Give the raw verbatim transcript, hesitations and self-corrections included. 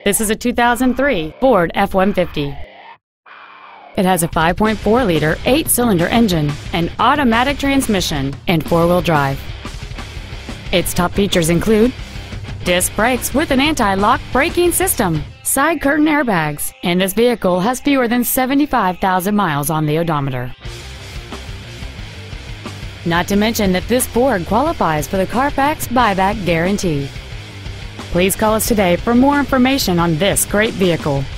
This is a two thousand three Ford F one fifty. It has a five point four liter eight-cylinder engine, an automatic transmission, and four-wheel drive. Its top features include disc brakes with an anti-lock braking system, side curtain airbags, and this vehicle has fewer than seventy-five thousand miles on the odometer. Not to mention that this Ford qualifies for the Carfax buyback guarantee. Please call us today for more information on this great vehicle.